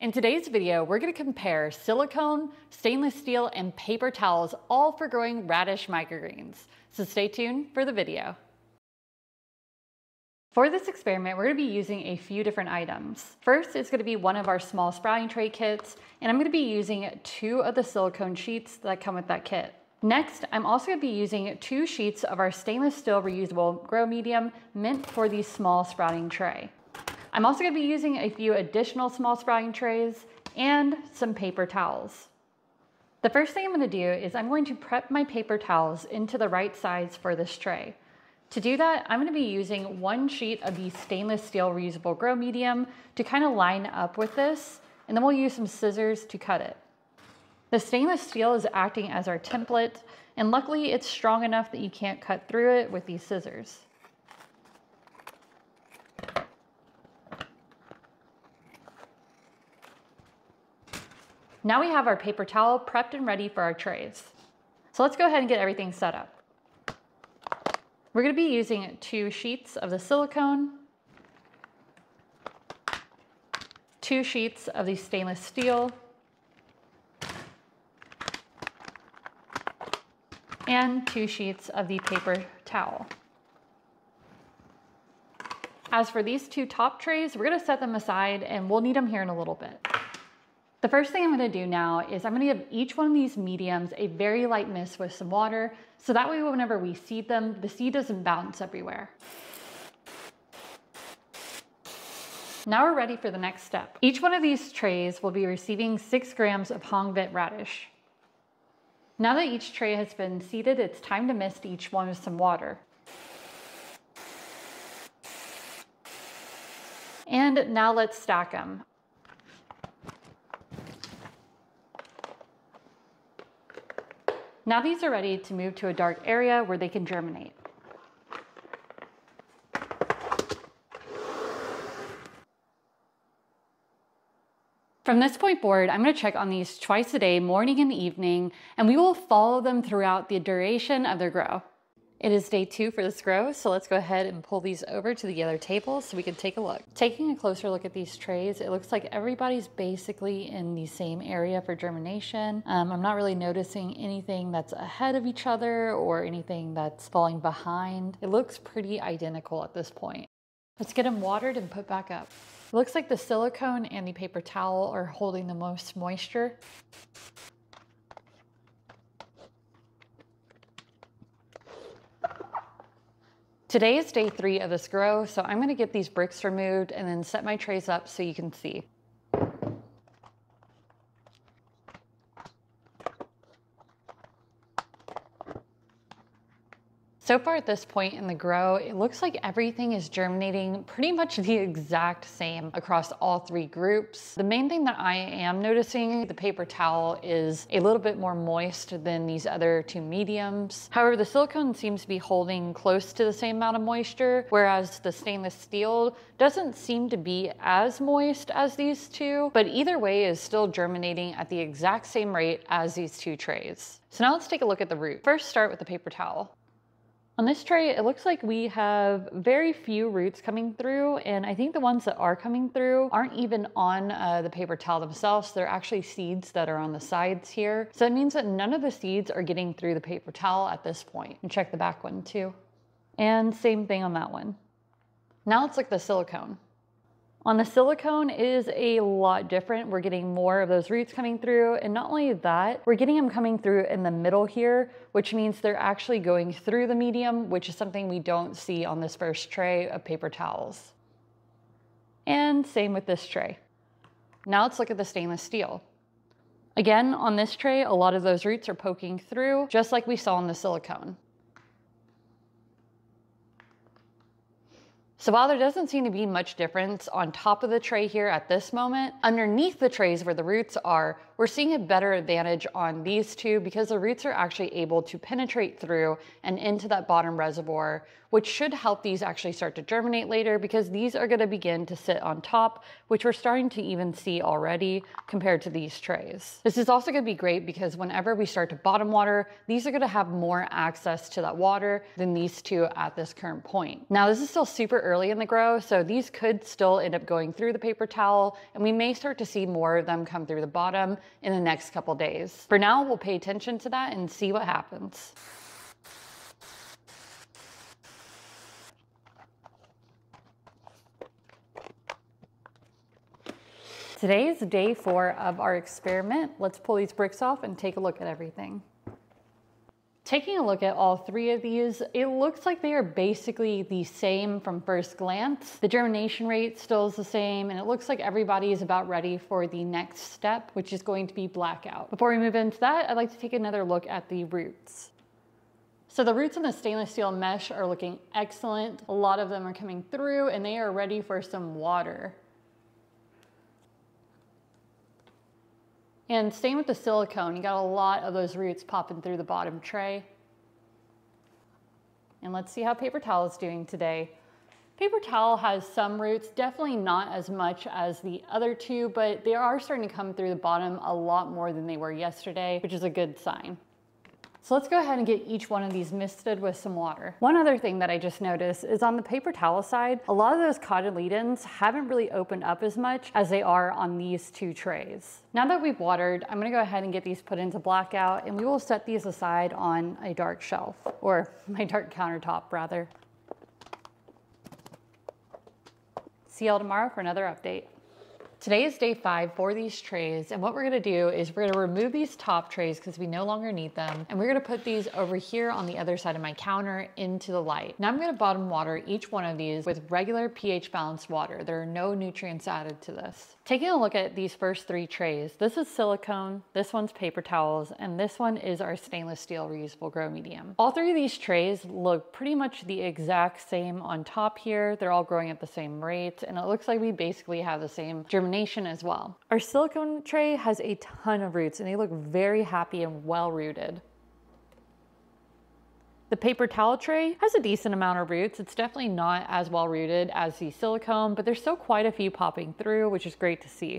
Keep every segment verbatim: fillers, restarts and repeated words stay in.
In today's video, we're going to compare silicone, stainless steel, and paper towels, all for growing radish microgreens. So stay tuned for the video. For this experiment, we're going to be using a few different items. First, it's going to be one of our small sprouting tray kits, and I'm going to be using two of the silicone sheets that come with that kit. Next, I'm also going to be using two sheets of our stainless steel reusable grow medium meant for the small sprouting tray. I'm also going to be using a few additional small sprouting trays and some paper towels. The first thing I'm going to do is I'm going to prep my paper towels into the right size for this tray. To do that, I'm going to be using one sheet of the stainless steel reusable grow medium to kind of line up with this, and then we'll use some scissors to cut it. The stainless steel is acting as our template, and luckily it's strong enough that you can't cut through it with these scissors. Now we have our paper towel prepped and ready for our trays. So let's go ahead and get everything set up. We're going to be using two sheets of the silicone, two sheets of the stainless steel, and two sheets of the paper towel. As for these two top trays, we're going to set them aside and we'll need them here in a little bit. The first thing I'm going to do now is I'm going to give each one of these mediums a very light mist with some water, so that way whenever we seed them, the seed doesn't bounce everywhere. Now we're ready for the next step. Each one of these trays will be receiving six grams of Hongvit radish. Now that each tray has been seeded, it's time to mist each one with some water. And now let's stack them. Now these are ready to move to a dark area where they can germinate. From this point forward, I'm going to check on these twice a day, morning and evening, and we will follow them throughout the duration of their grow. It is day two for this grow, so let's go ahead and pull these over to the other table so we can take a look. Taking a closer look at these trays, it looks like everybody's basically in the same area for germination. Um, I'm not really noticing anything that's ahead of each other or anything that's falling behind. It looks pretty identical at this point. Let's get them watered and put back up. It looks like the silicone and the paper towel are holding the most moisture. Today is day three of this grow, so I'm going to get these bricks removed and then set my trays up so you can see. So far at this point in the grow, it looks like everything is germinating pretty much the exact same across all three groups. The main thing that I am noticing, the paper towel is a little bit more moist than these other two mediums. However, the silicone seems to be holding close to the same amount of moisture, whereas the stainless steel doesn't seem to be as moist as these two, but either way is still germinating at the exact same rate as these two trays. So now let's take a look at the root. First, start with the paper towel. On this tray, it looks like we have very few roots coming through, and I think the ones that are coming through aren't even on uh, the paper towel themselves. They're actually seeds that are on the sides here. So it means that none of the seeds are getting through the paper towel at this point. And check the back one too. And same thing on that one. Now let's look at the silicone. On the silicone, it is a lot different. We're getting more of those roots coming through, and not only that, we're getting them coming through in the middle here, which means they're actually going through the medium, which is something we don't see on this first tray of paper towels. And same with this tray. Now let's look at the stainless steel. Again, on this tray, a lot of those roots are poking through, just like we saw in the silicone. So while there doesn't seem to be much difference on top of the tray here at this moment, underneath the trays where the roots are, we're We're seeing a better advantage on these two because the roots are actually able to penetrate through and into that bottom reservoir, which should help these actually start to germinate later because these are going to begin to sit on top, which we're starting to even see already compared to these trays. This is also going to be great because whenever we start to bottom water, these are going to have more access to that water than these two at this current point. Now, this is still super early in the grow, so these could still end up going through the paper towel, and we may start to see more of them come through the bottom in the next couple days. For now, we'll pay attention to that and see what happens. Today is day four of our experiment. Let's pull these bricks off and take a look at everything. Taking a look at all three of these, it looks like they are basically the same from first glance. The germination rate still is the same, and it looks like everybody is about ready for the next step, which is going to be blackout. Before we move into that, I'd like to take another look at the roots. So the roots in the stainless steel mesh are looking excellent. A lot of them are coming through, and they are ready for some water. And same with the silicone, you got a lot of those roots popping through the bottom tray. And let's see how paper towel is doing today. Paper towel has some roots, definitely not as much as the other two, but they are starting to come through the bottom a lot more than they were yesterday, which is a good sign. So let's go ahead and get each one of these misted with some water. One other thing that I just noticed is on the paper towel side, a lot of those cotyledons haven't really opened up as much as they are on these two trays. Now that we've watered, I'm gonna go ahead and get these put into blackout, and we will set these aside on a dark shelf, or my dark countertop rather. See y'all tomorrow for another update. Today is day five for these trays, and what we're gonna do is we're gonna remove these top trays because we no longer need them, and we're gonna put these over here on the other side of my counter into the light. Now I'm gonna bottom water each one of these with regular pH balanced water. There are no nutrients added to this. Taking a look at these first three trays, this is silicone, this one's paper towels, and this one is our stainless steel reusable grow medium. All three of these trays look pretty much the exact same on top here. They're all growing at the same rate, and it looks like we basically have the same germination as well. Our silicone tray has a ton of roots, and they look very happy and well rooted. The paper towel tray has a decent amount of roots. It's definitely not as well rooted as the silicone, but there's still quite a few popping through, which is great to see.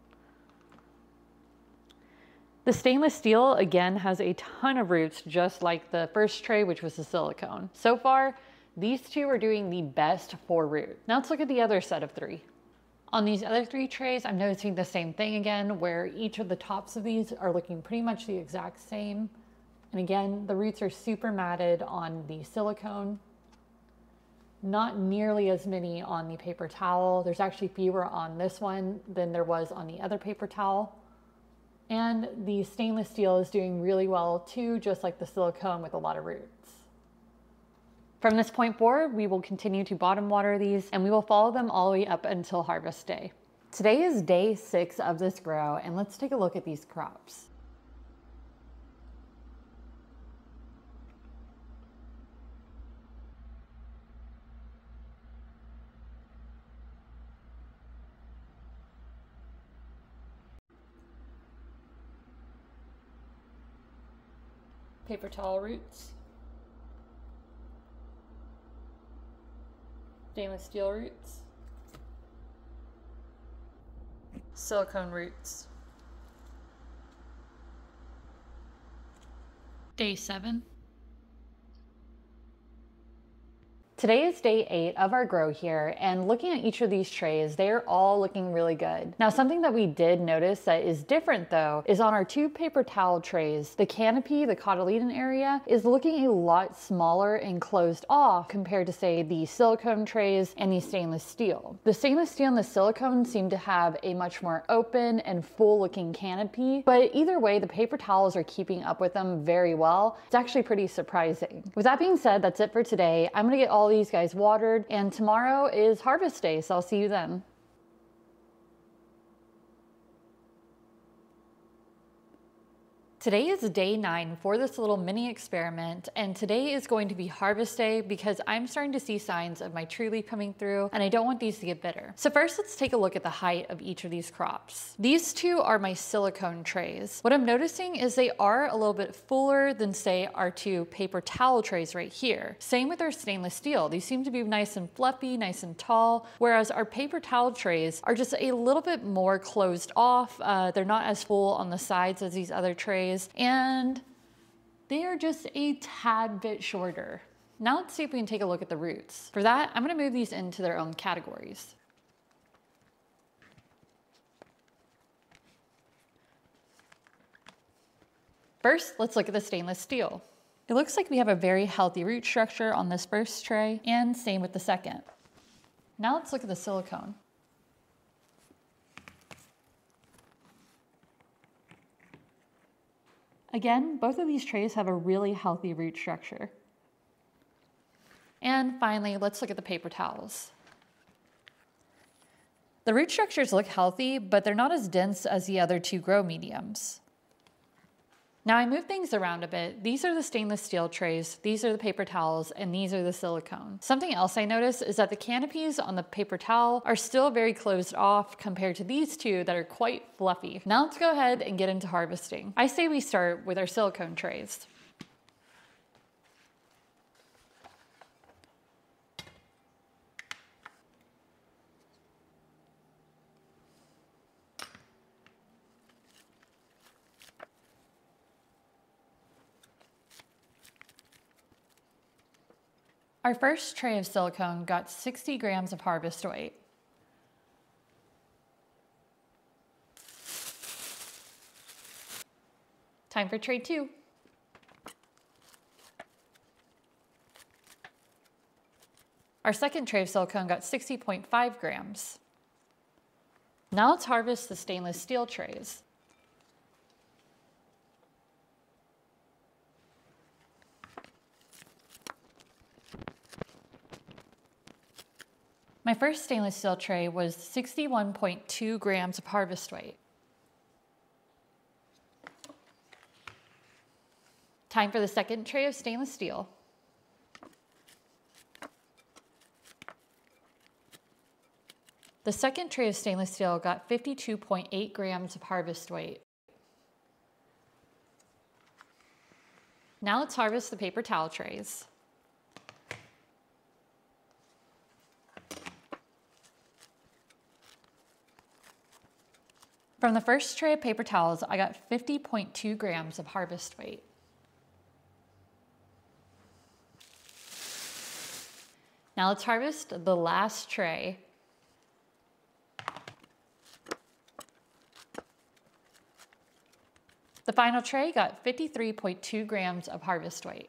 The stainless steel, again, has a ton of roots, just like the first tray, which was the silicone. So far, these two are doing the best for root. Now let's look at the other set of three. On these other three trays, I'm noticing the same thing again, where each of the tops of these are looking pretty much the exact same. And again, the roots are super matted on the silicone. Not nearly as many on the paper towel. There's actually fewer on this one than there was on the other paper towel. And the stainless steel is doing really well too, just like the silicone with a lot of roots. From this point forward, we will continue to bottom water these, and we will follow them all the way up until harvest day. Today is day six of this grow, and let's take a look at these crops. Paper towel roots, stainless steel roots, silicone roots. Day seven. Today is day eight of our grow here, and looking at each of these trays, they are all looking really good. Now, something that we did notice that is different though, is on our two paper towel trays, the canopy, the cotyledon area, is looking a lot smaller and closed off compared to say the silicone trays and the stainless steel. The stainless steel and the silicone seem to have a much more open and full looking canopy, but either way, the paper towels are keeping up with them very well. It's actually pretty surprising. With that being said, that's it for today. I'm gonna get all these guys watered, and tomorrow is harvest day, so I'll see you then. Today is day nine for this little mini experiment, and today is going to be harvest day because I'm starting to see signs of my tree leaf coming through and I don't want these to get bitter. So first, let's take a look at the height of each of these crops. These two are my silicone trays. What I'm noticing is they are a little bit fuller than, say, our two paper towel trays right here. Same with our stainless steel. These seem to be nice and fluffy, nice and tall, whereas our paper towel trays are just a little bit more closed off. Uh, they're not as full on the sides as these other trays. And they are just a tad bit shorter. Now let's see if we can take a look at the roots. For that, I'm gonna move these into their own categories. First, let's look at the stainless steel. It looks like we have a very healthy root structure on this first tray, and same with the second. Now let's look at the silicone. Again, both of these trays have a really healthy root structure. And finally, let's look at the paper towels. The root structures look healthy, but they're not as dense as the other two grow mediums. Now I move things around a bit. These are the stainless steel trays, these are the paper towels, and these are the silicone. Something else I notice is that the canopies on the paper towel are still very closed off compared to these two that are quite fluffy. Now let's go ahead and get into harvesting. I say we start with our silicone trays. Our first tray of silicone got sixty grams of harvest weight. Time for tray two. Our second tray of silicone got sixty point five grams. Now let's harvest the stainless steel trays. My first stainless steel tray was sixty-one point two grams of harvest weight. Time for the second tray of stainless steel. The second tray of stainless steel got fifty-two point eight grams of harvest weight. Now let's harvest the paper towel trays. From the first tray of paper towels, I got fifty point two grams of harvest weight. Now let's harvest the last tray. The final tray got fifty-three point two grams of harvest weight.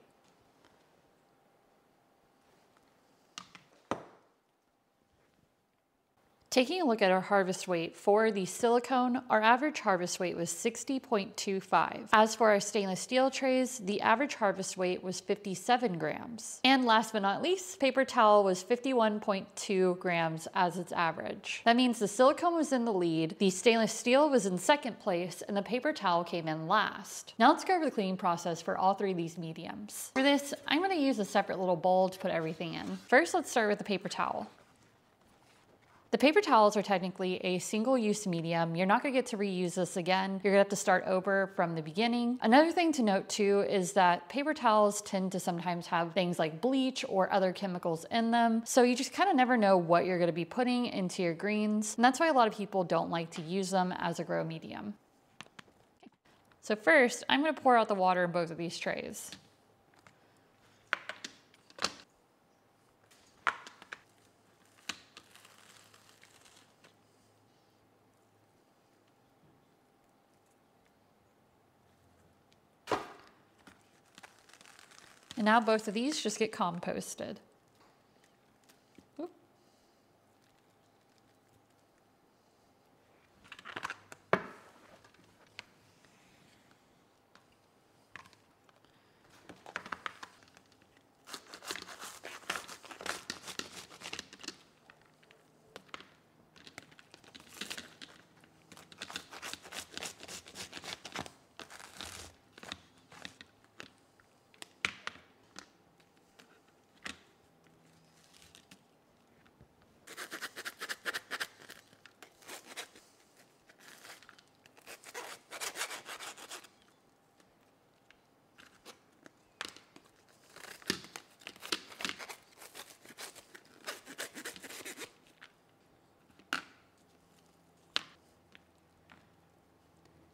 Taking a look at our harvest weight for the silicone, our average harvest weight was sixty point two five. As for our stainless steel trays, the average harvest weight was fifty-seven grams. And last but not least, paper towel was fifty-one point two grams as its average. That means the silicone was in the lead, the stainless steel was in second place, and the paper towel came in last. Now let's go over the cleaning process for all three of these mediums. For this, I'm gonna use a separate little bowl to put everything in. First, let's start with the paper towel. The paper towels are technically a single-use medium. You're not gonna get to reuse this again. You're gonna have to start over from the beginning. Another thing to note too is that paper towels tend to sometimes have things like bleach or other chemicals in them. So you just kind of never know what you're gonna be putting into your greens. And that's why a lot of people don't like to use them as a grow medium. So first, I'm gonna pour out the water in both of these trays. And now both of these just get composted. Oop.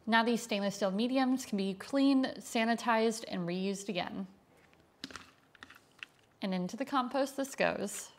Now these stainless steel mediums can be cleaned, sanitized, and reused again. And into the compost this goes.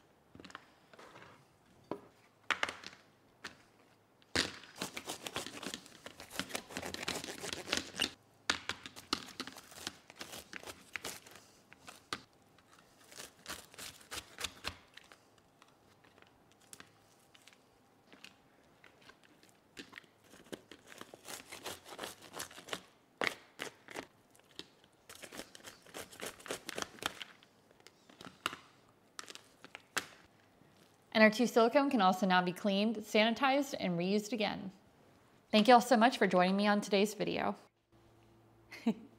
And our two silicone can also now be cleaned, sanitized, and reused again. Thank you all so much for joining me on today's video.